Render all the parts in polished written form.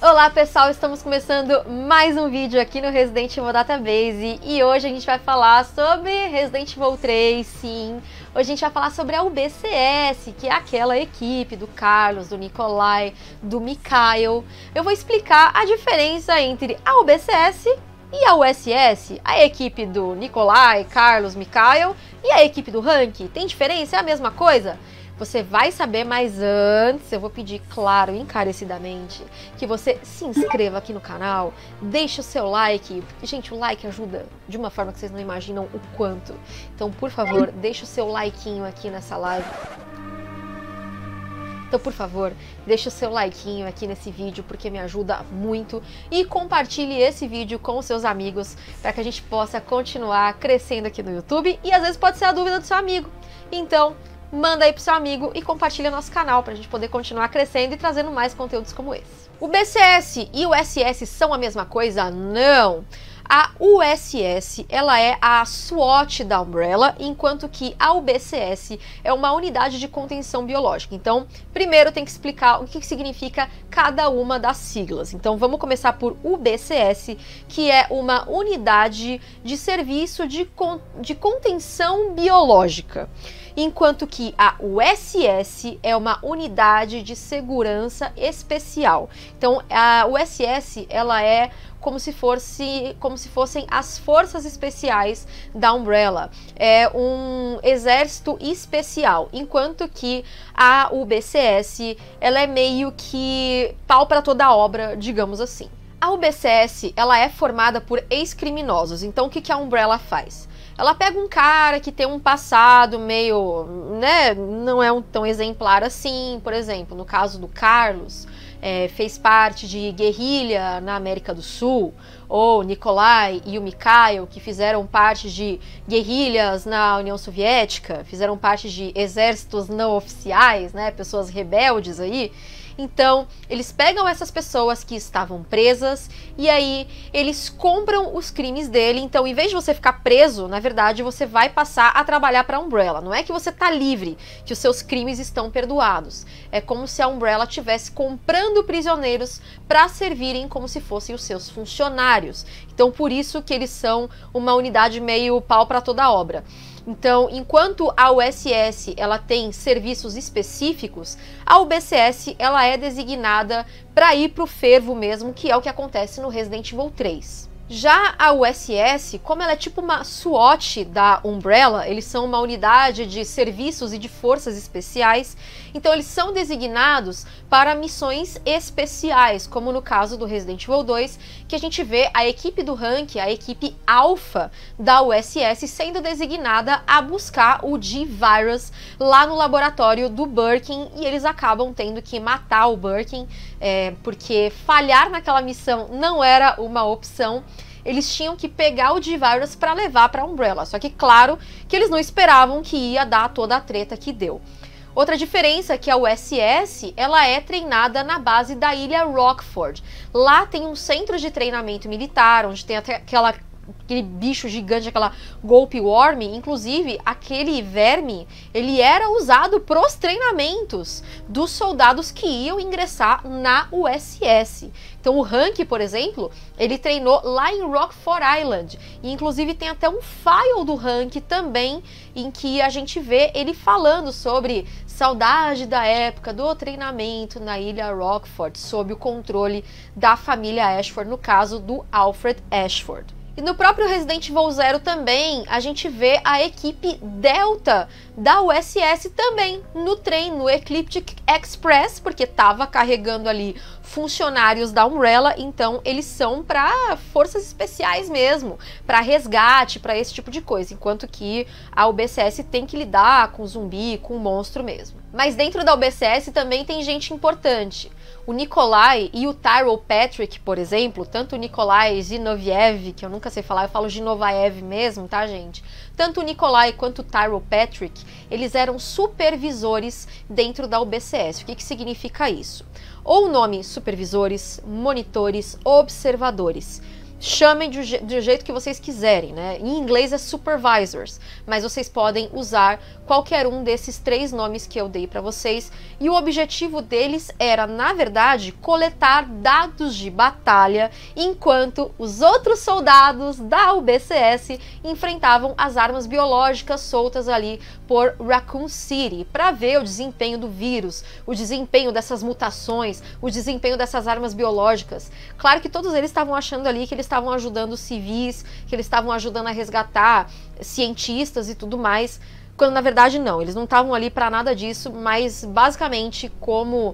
Olá pessoal, estamos começando mais um vídeo aqui no Resident Evil Database e hoje a gente vai falar sobre Resident Evil 3, sim. Hoje a gente vai falar sobre a UBCS, que é aquela equipe do Carlos, do Nikolai, do Mikhail. Eu vou explicar a diferença entre a UBCS e a USS, a equipe do Nikolai, Carlos, Mikhail e a equipe do Hank. Tem diferença? É a mesma coisa? Você vai saber, mas antes eu vou pedir, claro, encarecidamente, que você se inscreva aqui no canal, deixe o seu like. Gente, o like ajuda de uma forma que vocês não imaginam o quanto. Então, por favor, deixe o seu likeinho aqui nessa live. Então, por favor, deixe o seu likeinho aqui nesse vídeo, porque me ajuda muito. E compartilhe esse vídeo com os seus amigos, para que a gente possa continuar crescendo aqui no YouTube. E às vezes pode ser a dúvida do seu amigo. Então, manda aí pro seu amigo e compartilha nosso canal para a gente poder continuar crescendo e trazendo mais conteúdos como esse. O BCS e o SS são a mesma coisa? Não! A USS, ela é a SWAT da Umbrella, enquanto que a UBCS é uma unidade de contenção biológica. Então, primeiro tem que explicar o que significa cada uma das siglas. Então, vamos começar por UBCS, que é uma unidade de serviço de contenção biológica. Enquanto que a USS é uma unidade de segurança especial. Então, a USS, ela é como se fossem as forças especiais da Umbrella. É um exército especial, enquanto que a UBCS, ela é meio que pau para toda a obra, digamos assim. A UBCS, ela é formada por ex-criminosos. Então, o que a Umbrella faz? Ela pega um cara que tem um passado meio, né, não é tão exemplar assim. Por exemplo, no caso do Carlos, fez parte de guerrilha na América do Sul, ou Nikolai e o Mikhail, que fizeram parte de guerrilhas na União Soviética, fizeram parte de exércitos não oficiais, né, pessoas rebeldes aí. Então, eles pegam essas pessoas que estavam presas e aí eles compram os crimes dele. Então, em vez de você ficar preso, na verdade, você vai passar a trabalhar para a Umbrella. Não é que você tá livre, que os seus crimes estão perdoados. É como se a Umbrella estivesse comprando prisioneiros para servirem como se fossem os seus funcionários. Então, por isso que eles são uma unidade meio pau para toda a obra. Então, enquanto a USS ela tem serviços específicos, a UBCS ela é designada para ir para o fervo mesmo, que é o que acontece no Resident Evil 3. Já a USS, como ela é tipo uma SWAT da Umbrella, eles são uma unidade de serviços e de forças especiais, então eles são designados para missões especiais, como no caso do Resident Evil 2, que a gente vê a equipe do Hank, a equipe Alpha da USS, sendo designada a buscar o G-Virus lá no laboratório do Birkin, e eles acabam tendo que matar o Birkin, porque falhar naquela missão não era uma opção. Eles tinham que pegar o G-Virus para levar para a Umbrella, só que claro que eles não esperavam que ia dar toda a treta que deu. Outra diferença é que a USS, ela é treinada na base da ilha Rockford. Lá tem um centro de treinamento militar, onde tem até aquele bicho gigante, aquela Gulp Worm. Inclusive, aquele verme, ele era usado pros treinamentos dos soldados que iam ingressar na USS. Então o Hank, por exemplo, ele treinou lá em Rockford Island. E inclusive tem até um file do Hank também, em que a gente vê ele falando sobre saudade da época do treinamento na ilha Rockford, sob o controle da família Ashford, no caso do Alfred Ashford. E no próprio Resident Evil 0 também, a gente vê a equipe Delta da USS também no trem, no Ecliptic Express, porque estava carregando ali funcionários da Umbrella, então eles são para forças especiais mesmo, para resgate, para esse tipo de coisa, enquanto que a UBCS tem que lidar com zumbi, com monstro mesmo. Mas dentro da UBCS também tem gente importante. O Nikolai e o Tyrell Patrick, por exemplo, tanto o Nikolai Zinoviev, que eu nunca sei falar, eu falo Zinovaev mesmo, tá, gente? Tanto o Nikolai quanto o Tyrell Patrick, eles eram supervisores dentro da UBCS. O que significa isso? Ou o nome supervisores, monitores, observadores. chamem do jeito que vocês quiserem, né? Em inglês é supervisors, mas vocês podem usar qualquer um desses 3 nomes que eu dei para vocês. E o objetivo deles era, na verdade, coletar dados de batalha enquanto os outros soldados da UBCS enfrentavam as armas biológicas soltas ali por Raccoon City, para ver o desempenho do vírus, o desempenho dessas mutações, o desempenho dessas armas biológicas. Claro que todos eles estavam achando ali que eles estavam ajudando civis, que eles estavam ajudando a resgatar cientistas e tudo mais, quando na verdade não, eles não estavam ali para nada disso, mas basicamente como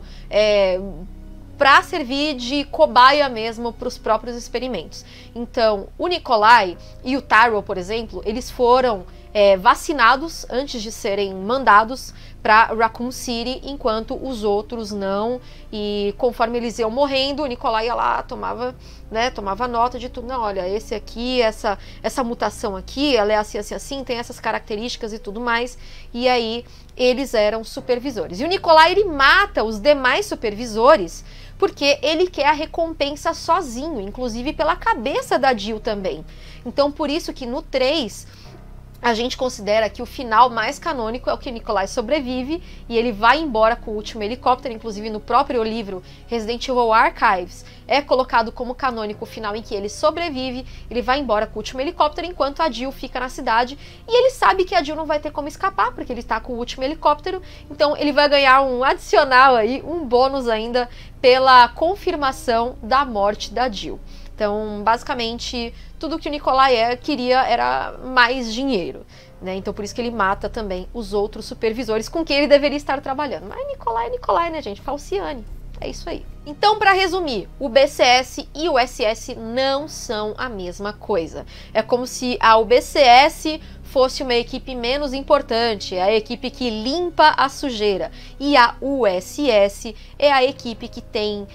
para servir de cobaia mesmo para os próprios experimentos. Então, o Nikolai e o Tyrell, por exemplo, eles foram vacinados antes de serem mandados para Raccoon City, enquanto os outros não. E conforme eles iam morrendo, o Nikolai ia lá, tomava nota de tudo. Não, olha, esse aqui, essa mutação aqui, ela é assim, assim, assim, tem essas características e tudo mais. E aí eles eram supervisores. E o Nikolai, ele mata os demais supervisores porque ele quer a recompensa sozinho, inclusive pela cabeça da Jill também. Então, por isso que no 3... a gente considera que o final mais canônico é o que o Nikolai sobrevive e ele vai embora com o último helicóptero. Inclusive no próprio livro Resident Evil Archives é colocado como canônico o final em que ele sobrevive, ele vai embora com o último helicóptero enquanto a Jill fica na cidade, e ele sabe que a Jill não vai ter como escapar porque ele está com o último helicóptero, então ele vai ganhar um adicional aí, um bônus ainda pela confirmação da morte da Jill. Então, basicamente, tudo que o Nikolai queria era mais dinheiro, né? Então, por isso que ele mata também os outros supervisores com quem ele deveria estar trabalhando. Mas Nikolai, né, gente? Falciane. É isso aí. Então, para resumir, o BCS e o SS não são a mesma coisa. É como se a UBCS fosse uma equipe menos importante, é a equipe que limpa a sujeira, e a USS é a equipe que tem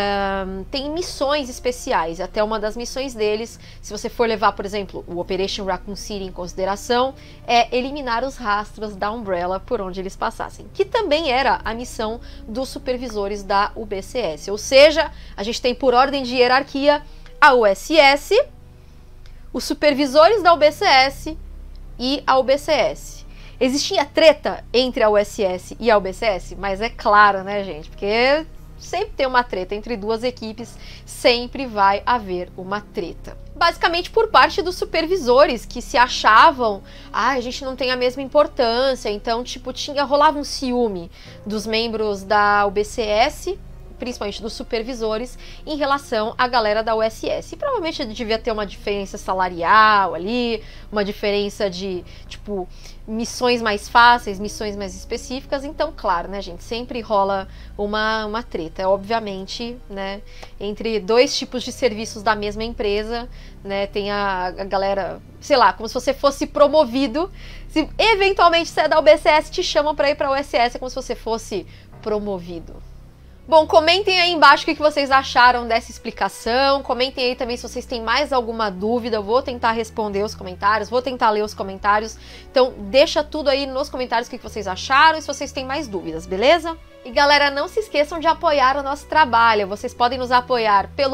missões especiais. Até uma das missões deles, se você for levar, por exemplo, o Operation Raccoon City em consideração, é eliminar os rastros da Umbrella por onde eles passassem, que também era a missão dos supervisores da UBCS. Ou seja, a gente tem por ordem de hierarquia a USS, os supervisores da UBCS e a UBCS. Existia treta entre a USS e a UBCS? Mas é claro, né, gente? Porque sempre tem uma treta entre duas equipes, sempre vai haver uma treta. Basicamente por parte dos supervisores que se achavam, a gente não tem a mesma importância, então tipo rolava um ciúme dos membros da UBCS, principalmente dos supervisores, em relação à galera da USS. E provavelmente devia ter uma diferença salarial ali, uma diferença de, tipo, missões mais fáceis, missões mais específicas. Então, claro, né, gente, sempre rola uma treta, obviamente, né, entre dois tipos de serviços da mesma empresa, né, tem a galera, sei lá, como se você fosse promovido. Se eventualmente você é da UBCS, te chamam para ir para a USS, é como se você fosse promovido. Bom, comentem aí embaixo o que vocês acharam dessa explicação, comentem aí também se vocês têm mais alguma dúvida, eu vou tentar responder os comentários, vou tentar ler os comentários, então deixa tudo aí nos comentários o que vocês acharam e se vocês têm mais dúvidas, beleza? E galera, não se esqueçam de apoiar o nosso trabalho, vocês podem nos apoiar pelo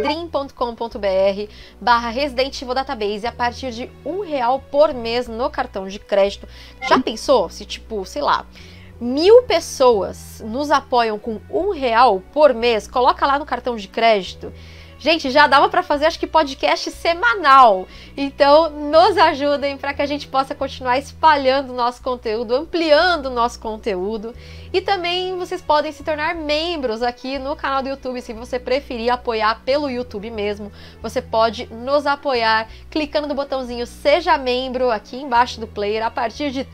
padrim.com.br/Resident Evil Database a partir de R$1 por mês no cartão de crédito. Já pensou se tipo, sei lá, 1000 pessoas nos apoiam com R$1 por mês, coloca lá no cartão de crédito. Gente, já dava para fazer, acho que podcast semanal. Então, nos ajudem para que a gente possa continuar espalhando o nosso conteúdo, ampliando o nosso conteúdo. E também vocês podem se tornar membros aqui no canal do YouTube, se você preferir apoiar pelo YouTube mesmo. Você pode nos apoiar clicando no botãozinho Seja Membro aqui embaixo do player a partir de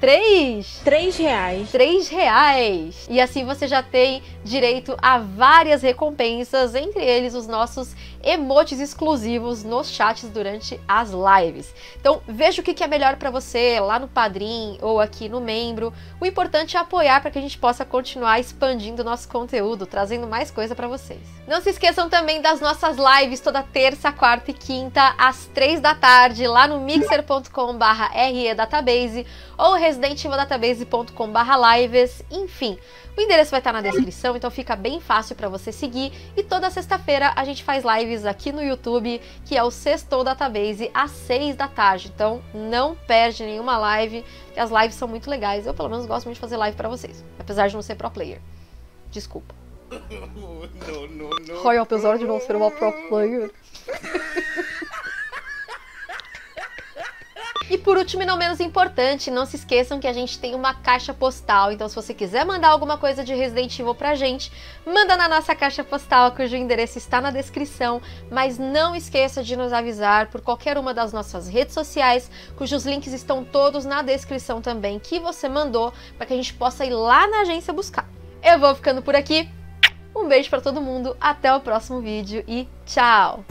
R$3. R$3. E assim você já tem direito a várias recompensas, entre eles os nossos emotes exclusivos nos chats durante as lives. Então veja o que é melhor para você lá no Padrim ou aqui no Membro. O importante é apoiar para que a gente possa continuar expandindo nosso conteúdo, trazendo mais coisa para vocês. Não se esqueçam também das nossas lives toda terça, quarta e quinta, às 3 da tarde, lá no mixer.com/redatabase ou residentevildatabase.com/lives, enfim. O endereço vai estar na descrição, então fica bem fácil para você seguir. E toda sexta-feira a gente faz lives aqui no YouTube, que é o Sextou Database, às 6 da tarde. Então não perde nenhuma live, que as lives são muito legais. Eu, pelo menos, gosto muito de fazer live para vocês, apesar de não ser pro player. Desculpa. Ai, apesar de não ser uma pro player. E por último e não menos importante, não se esqueçam que a gente tem uma caixa postal, então se você quiser mandar alguma coisa de Resident Evil pra gente, manda na nossa caixa postal, cujo endereço está na descrição, mas não esqueça de nos avisar por qualquer uma das nossas redes sociais, cujos links estão todos na descrição também, que você mandou, para que a gente possa ir lá na agência buscar. Eu vou ficando por aqui, um beijo pra todo mundo, até o próximo vídeo e tchau!